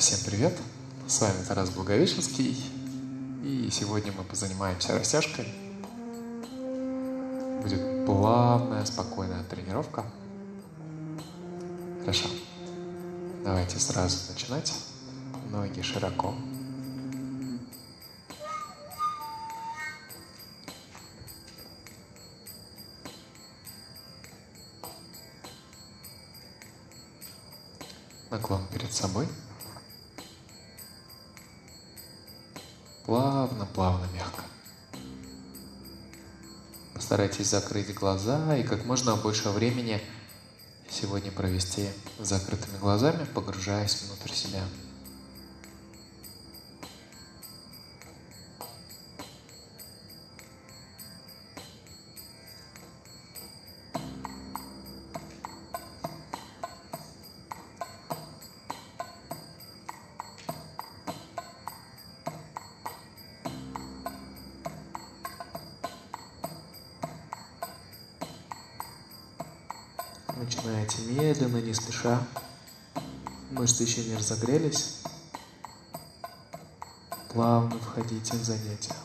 Всем привет! С вами Тарас Благовещенский. И сегодня мы позанимаемся растяжкой. Будет плавная, спокойная тренировка. Хорошо. Давайте сразу начинать. Ноги широко. Наклон перед собой. Плавно, плавно, мягко. Постарайтесь закрыть глаза и как можно больше времени сегодня провести с закрытыми глазами, погружаясь внутрь себя. Начинаете медленно, не спеша. Мышцы еще не разогрелись. Плавно входите в занятие.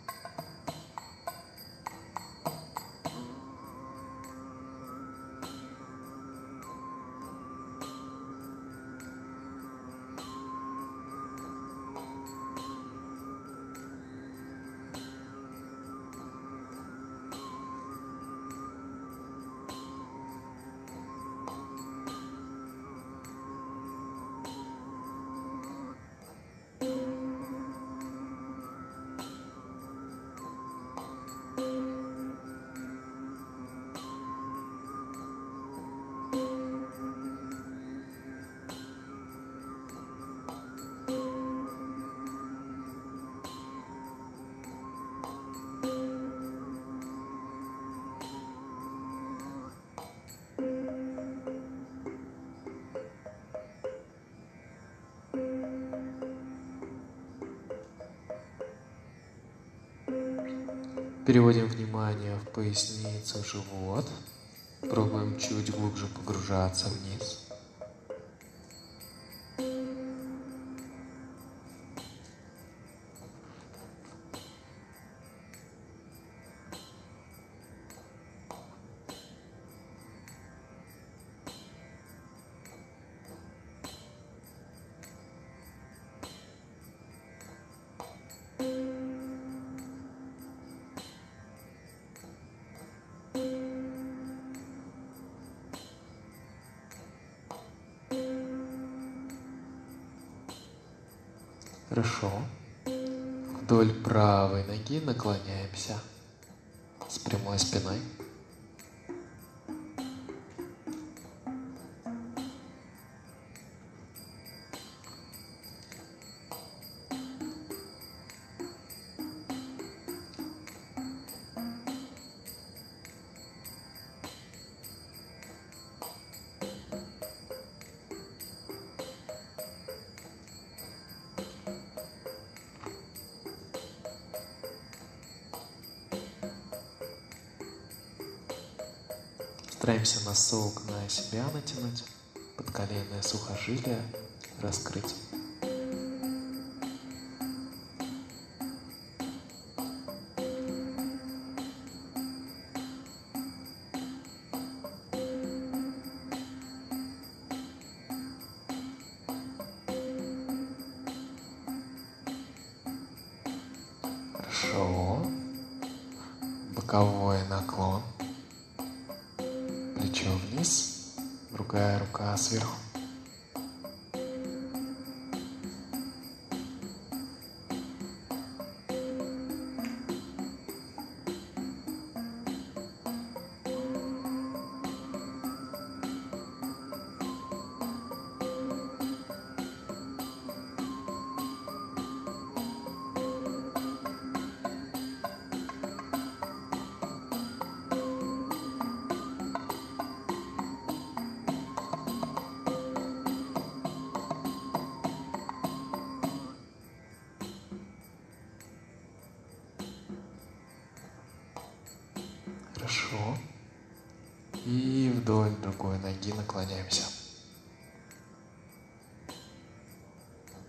Переводим внимание в поясницу, живот. Пробуем чуть глубже погружаться вниз. Хорошо. Вдоль правой ноги наклоняемся с прямой спиной. Стараемся носок на себя натянуть, подколенное сухожилие раскрыть. Хорошо. Боковой наклон. Плечо вниз, другая рука сверху. Хорошо. И вдоль другой ноги наклоняемся.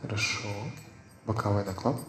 Хорошо. Боковой наклон.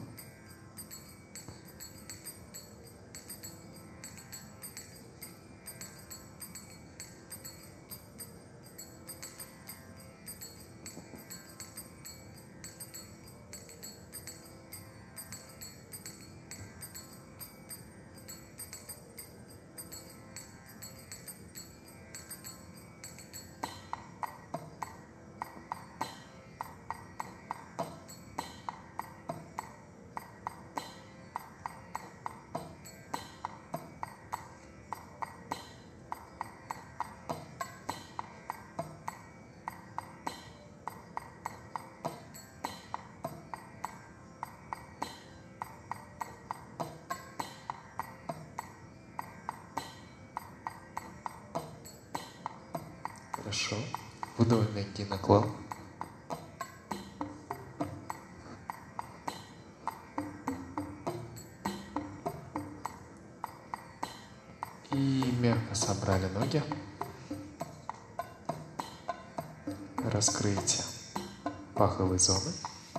Хорошо. Вдоль ноги наклон. И мягко собрали ноги. Раскрытие паховой зоны.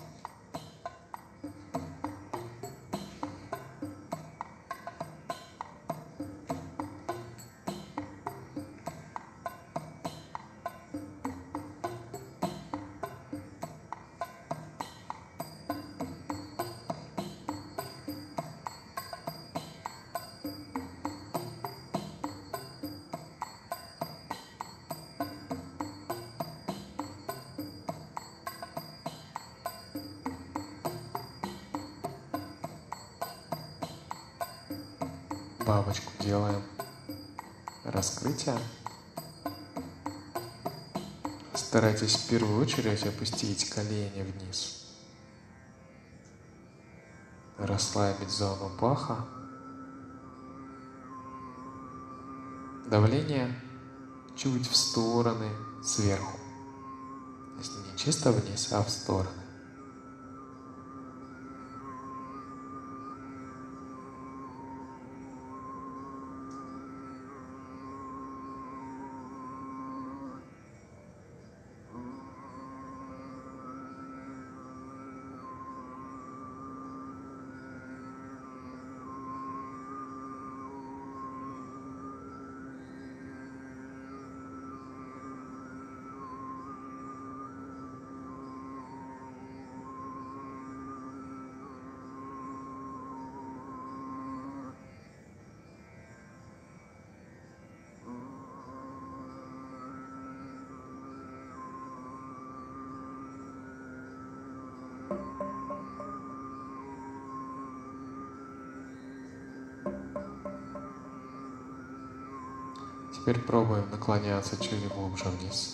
Бабочку делаем. Раскрытие. Старайтесь в первую очередь опустить колени вниз. Расслабить зону паха. Давление чуть в стороны сверху. То есть не чисто вниз, а в стороны. Теперь пробуем наклоняться чуть глубже вниз.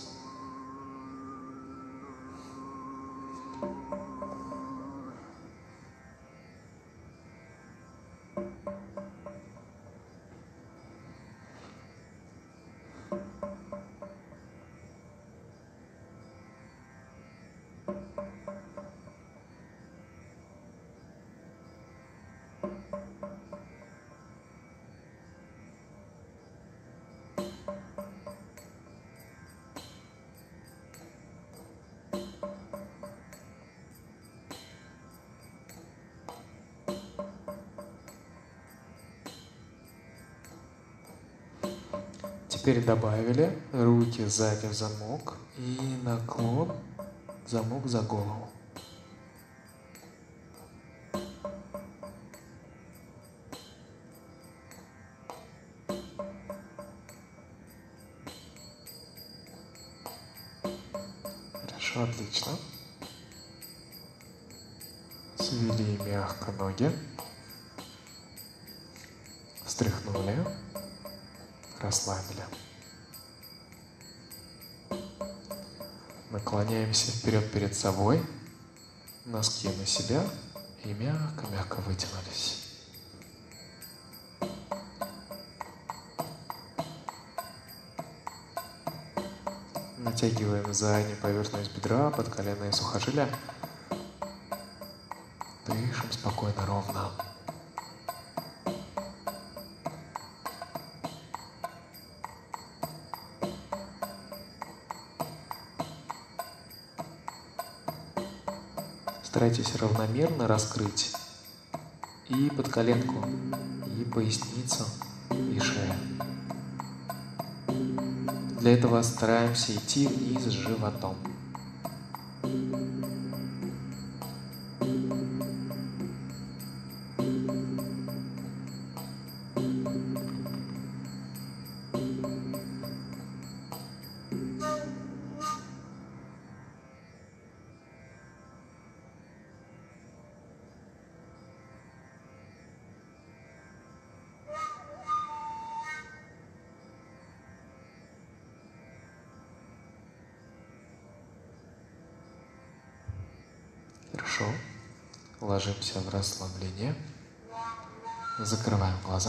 Теперь добавили руки сзади в замок и наклон, замок за голову. Хорошо, отлично. Свели мягко ноги, встряхнули, расслабили. Наклоняемся вперед перед собой, носки на себя и мягко-мягко вытянулись. Натягиваем заднюю поверхность бедра, подколенные сухожилия. Дышим спокойно, ровно. Старайтесь равномерно раскрыть и подколенку, и поясницу, и шею. Для этого стараемся идти вниз с животом. Хорошо. Ложимся в расслабление. Закрываем глаза.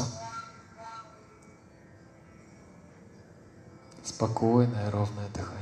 Спокойное, ровное дыхание.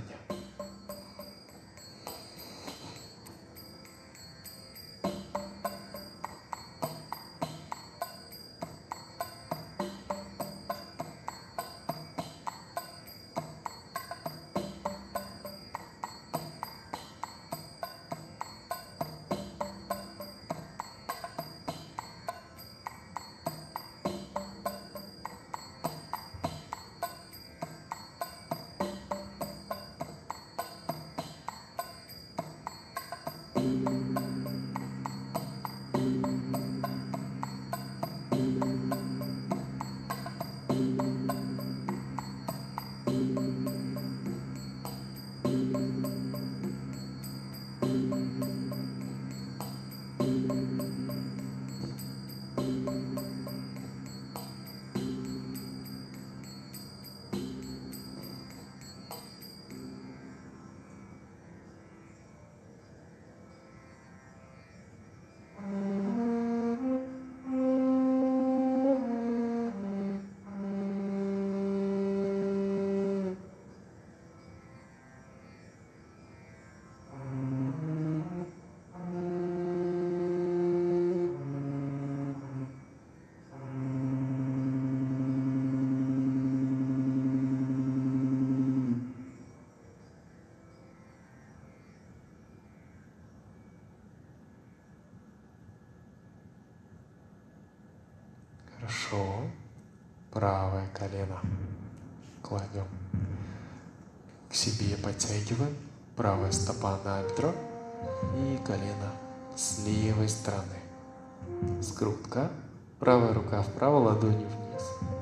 Хорошо. Правое колено кладем к себе, подтягиваем. Правая стопа на бедро и колено с левой стороны. Скрутка. Правая рука вправо, ладонью вниз.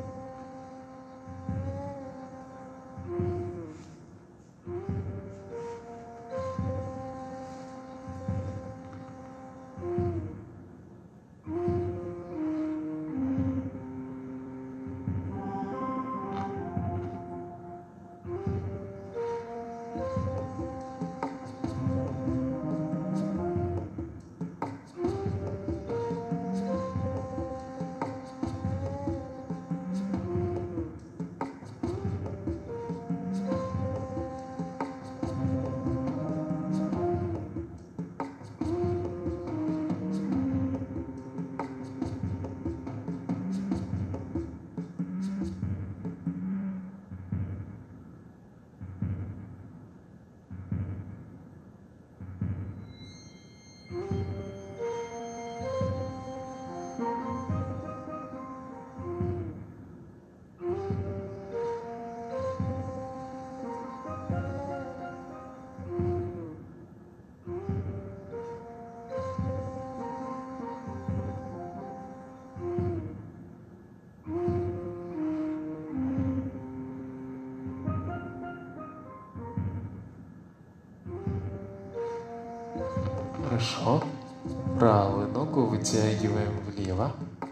Хорошо. Правую ногу вытягиваем влево.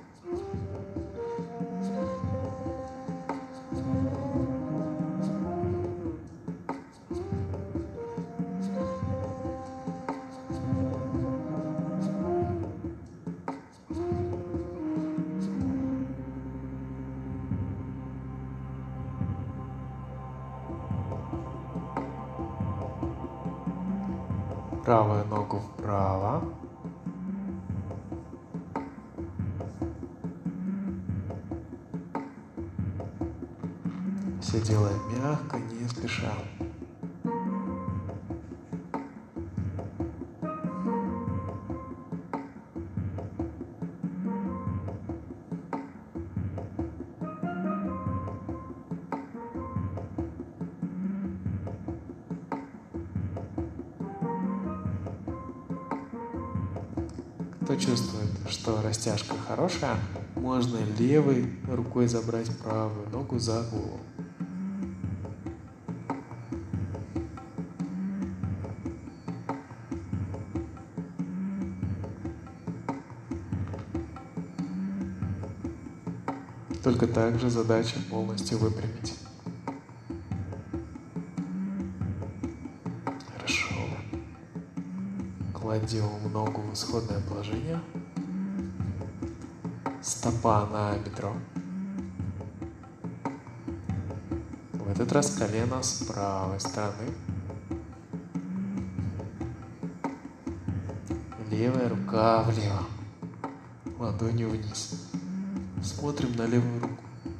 Правую ногу вправо. Все делаем мягко, не спеша. Кто чувствует, что растяжка хорошая, можно левой рукой забрать правую ногу за голову. Только так же задача полностью выпрямить. Хорошо. Кладем ногу в исходное положение. Стопа на бедро. В этот раз колено с правой стороны. Левая рука влево. Ладонью вниз. Смотрим на левую руку.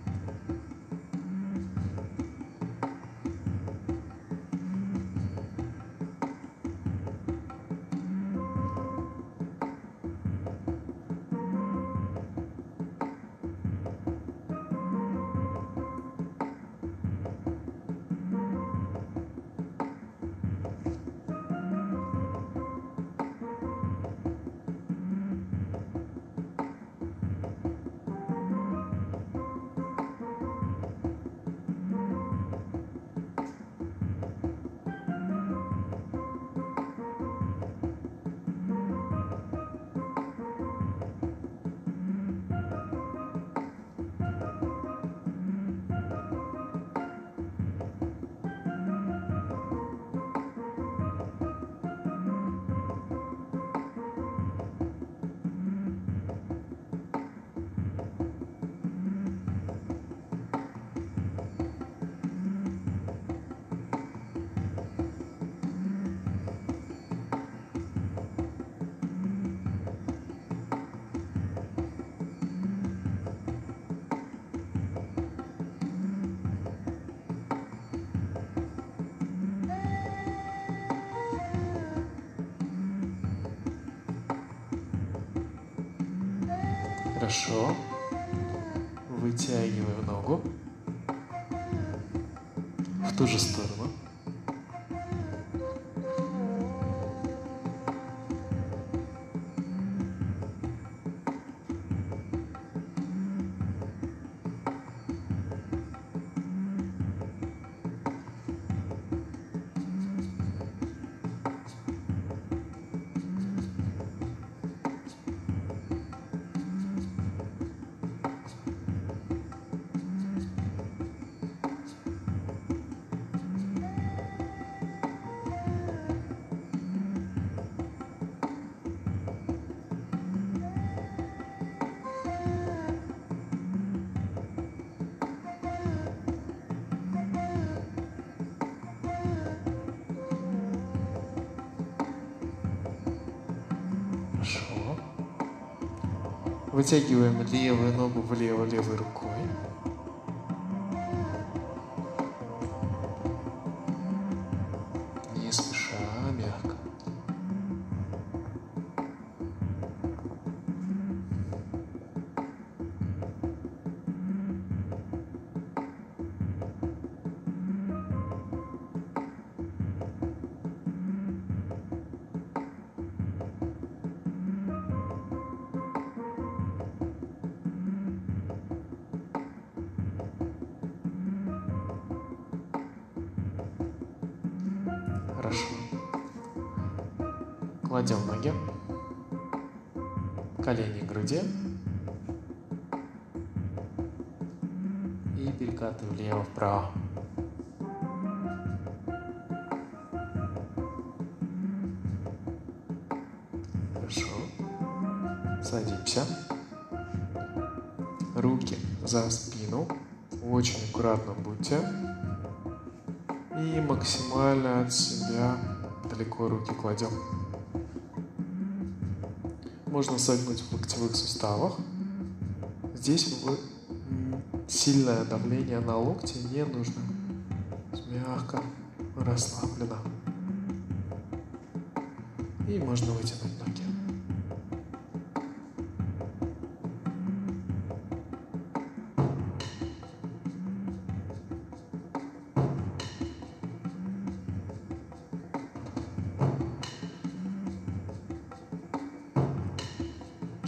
Хорошо. Вытягиваем ногу в ту же сторону. Хорошо. Вытягиваем левую ногу влево левой рукой. Не спеша, мягко. Хорошо. Кладем ноги, колени к груди и перекатываем влево-вправо. Хорошо. Садимся. Руки за спину. Очень аккуратно будьте. И максимально от себя далеко руки кладем. Можно согнуть в локтевых суставах. Здесь сильное давление на локти не нужно. Мягко, расслабленно. И можно вытянуть ноги.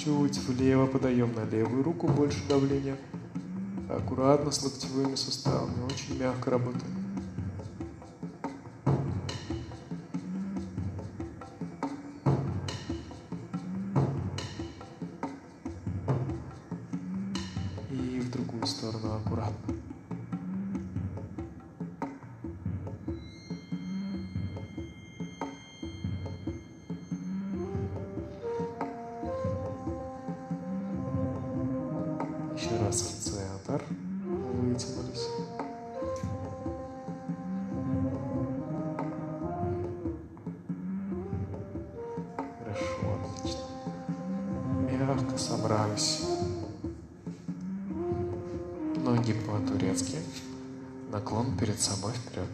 Чуть влево подаем на левую руку, больше давления. Аккуратно с локтевыми суставами, очень мягко работаем. И в другую сторону аккуратно. Еще раз в центр. Вытянулись. Хорошо, отлично. Мягко собрались. Ноги по-турецки. Наклон перед собой вперед.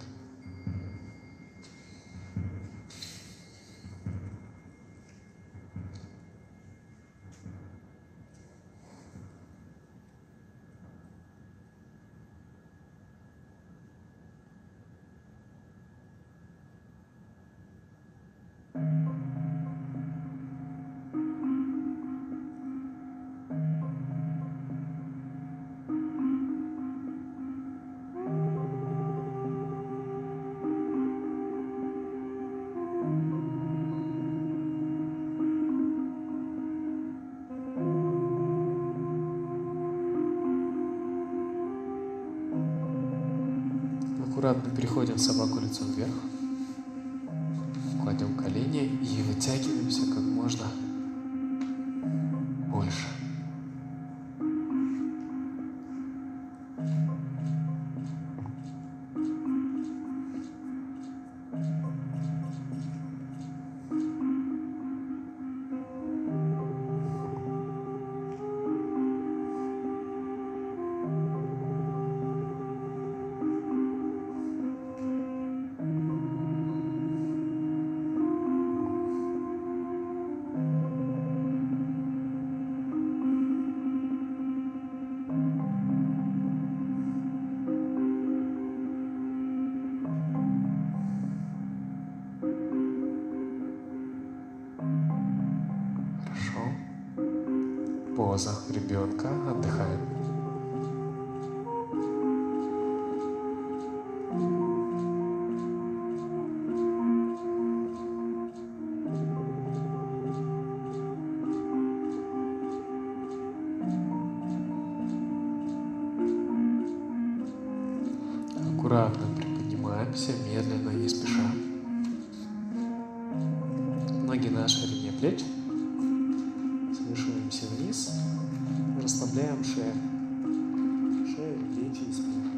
Аккуратно переходим в собаку лицом вверх. Кладем колени и вытягиваемся как можно больше. Поза ребенка. Отдыхаем. Аккуратно приподнимаемся, медленно, не спеша. Ноги на ширине плеч. Свешиваемся вниз, расслабляем шею, плечи и спину.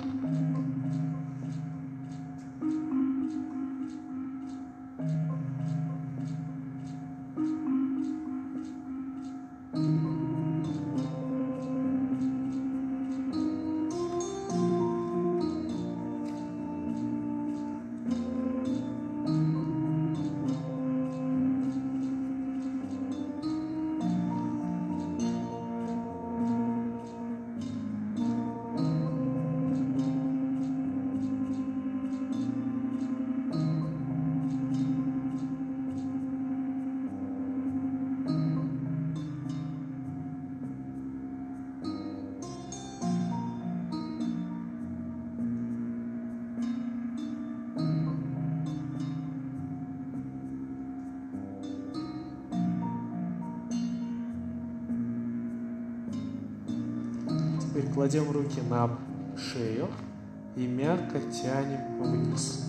Теперь кладем руки на шею и мягко тянем вниз.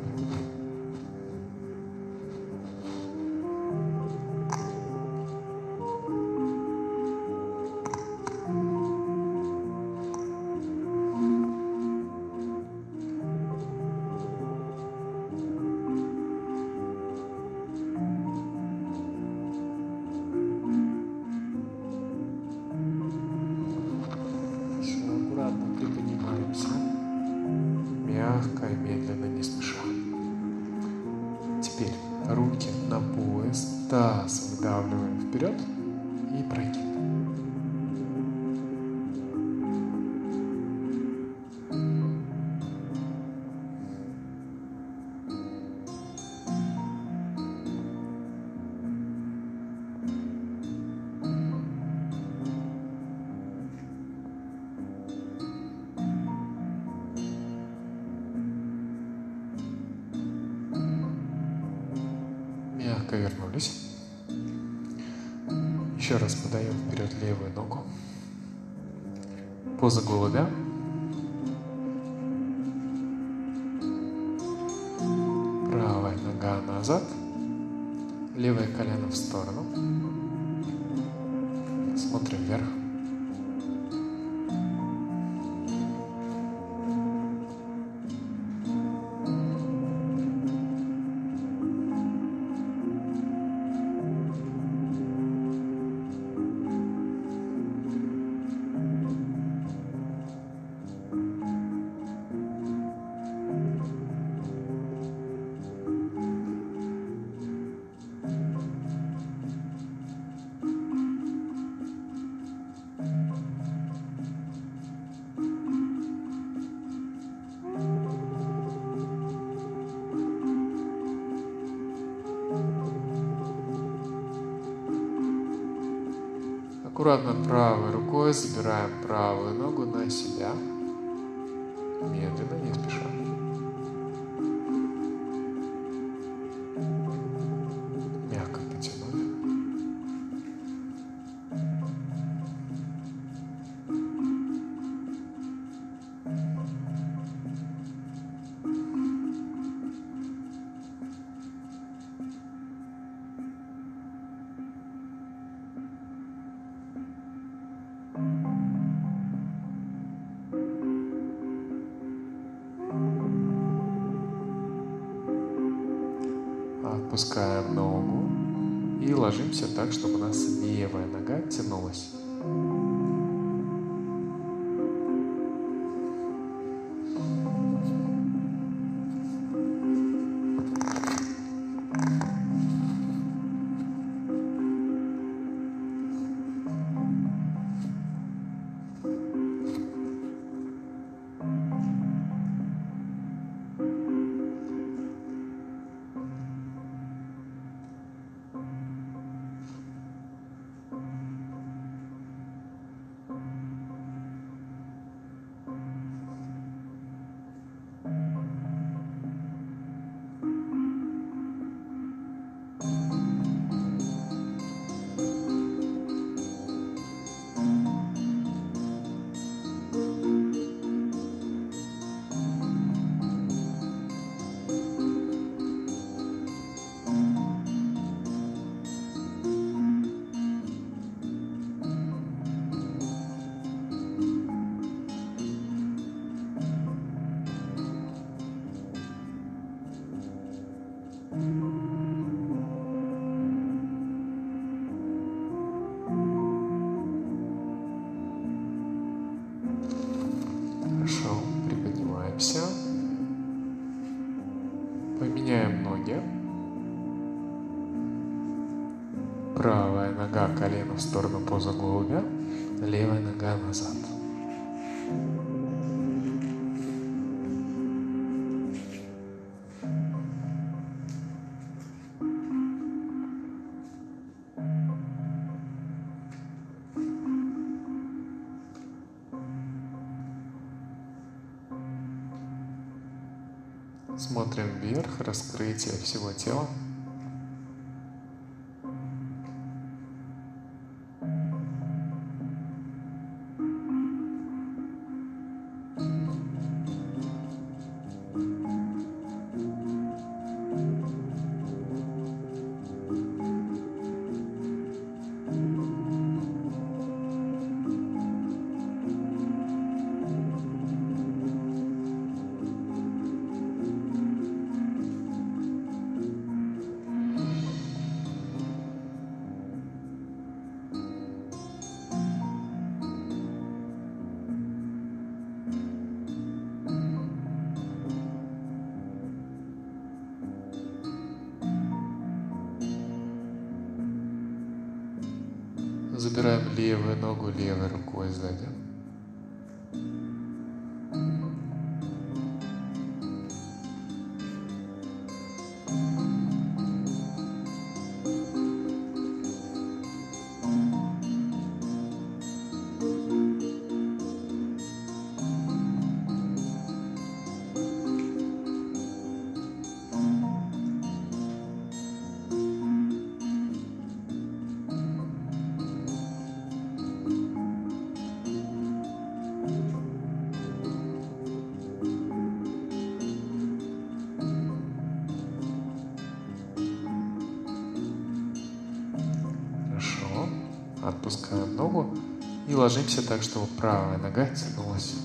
Мягко и медленно, не спеша. Теперь руки на пояс, таз выдавливаем вперед и прогиб. Легонько вернулись. Еще раз подаем вперед левую ногу. Поза голубя. Правая нога назад. Левое колено в сторону. Смотрим вверх. Аккуратно правой рукой забираем правую ногу на себя. Медленно, не спеша. Мягко потянули. Отпускаем ногу и ложимся так, чтобы у нас левая нога тянулась. Хорошо, приподнимаемся. Поменяем ноги. Правая нога, колено в сторону, поза голубя. Левая нога назад. Смотрим вверх, раскрытие всего тела. Забираем левую ногу левой рукой сзади. отпускаем ногу и ложимся так, чтобы правая нога тянулась.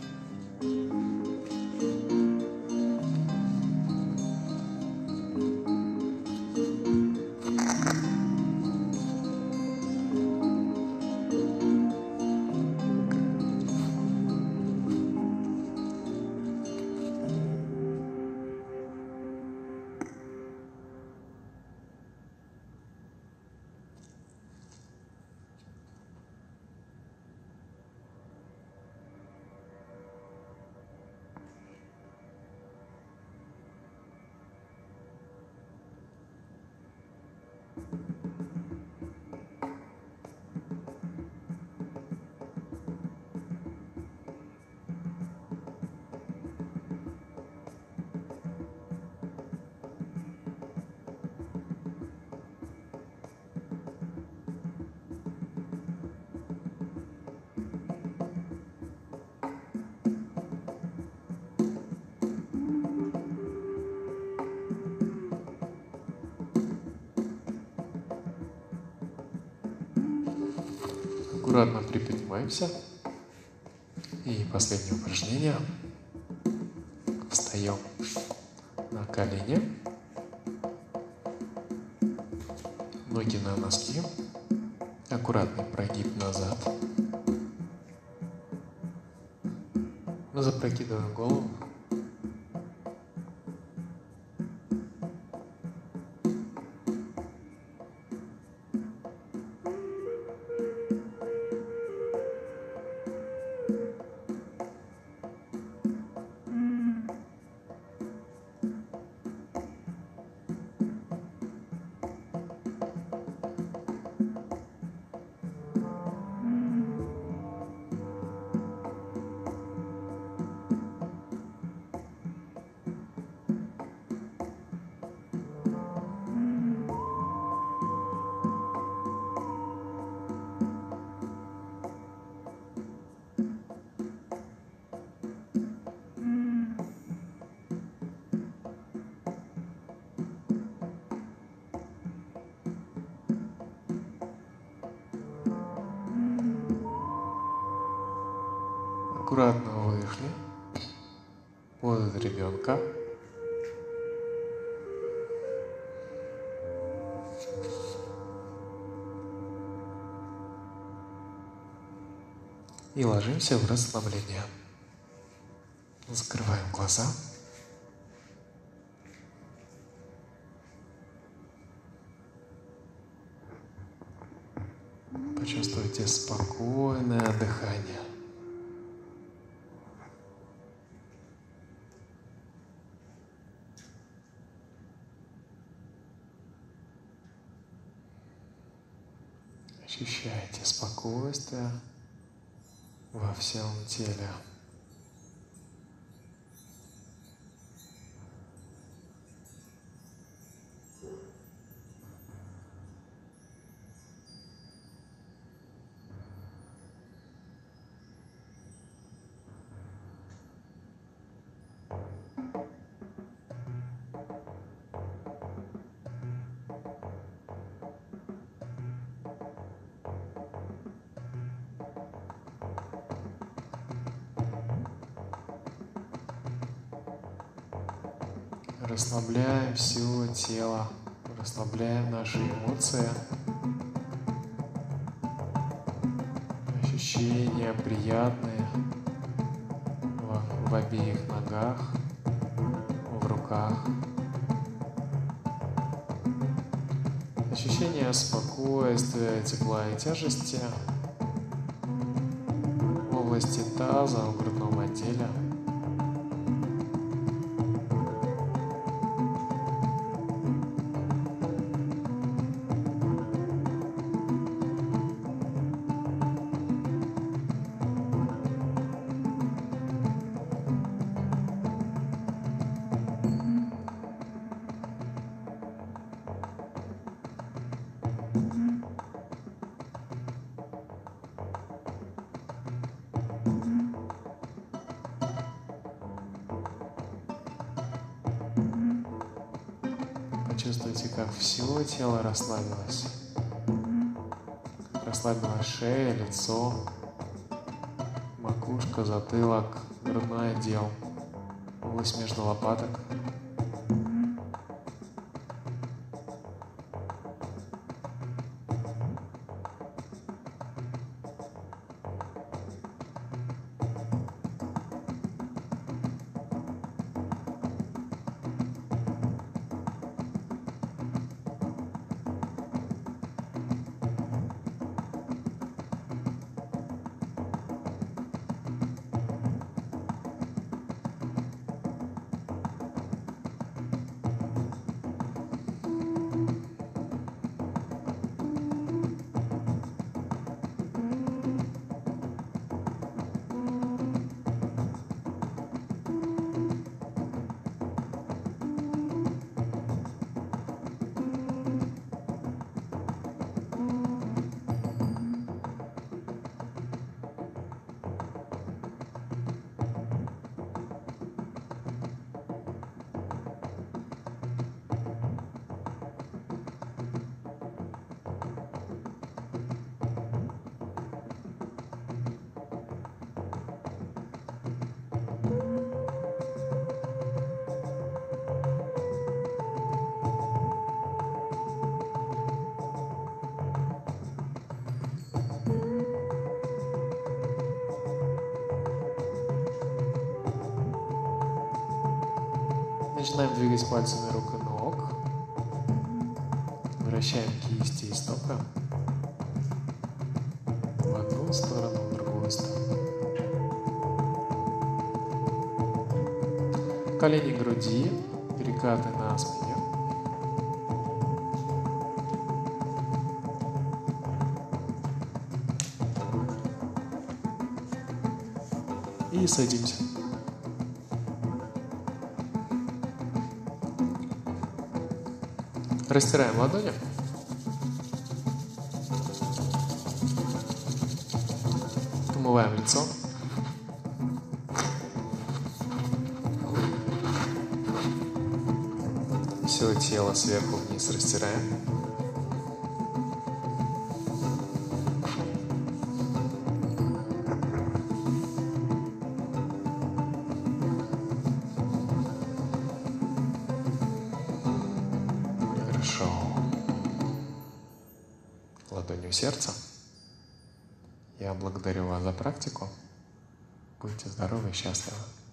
Аккуратно приподнимаемся. И последнее упражнение. Встаем на колени. Ноги на носки. Аккуратный прогиб назад. Мы запрокидываем голову. Аккуратно вышли под ребенка. И ложимся в расслабление. Закрываем глаза. Почувствуйте спокойное дыхание. Ощущайте спокойствие во всем теле. Расслабляем все тело, расслабляем наши эмоции, ощущения приятные в обеих ногах, в руках. Ощущение спокойствия, тепла и тяжести в области таза, в грудном отделе. Почувствуйте, как все тело расслабилось. Расслабилась шея, лицо, макушка, затылок, грудной отдел, область между лопаток. Начинаем двигать пальцами рук и ног. Вращаем кисти и стопы в одну сторону, в другую сторону. Колени к груди, перекаты на спине. И садимся. Растираем ладони. Умываем лицо. Все тело сверху вниз растираем. Хорошо. Ладонью сердца. Я благодарю вас за практику. Будьте здоровы и счастливы.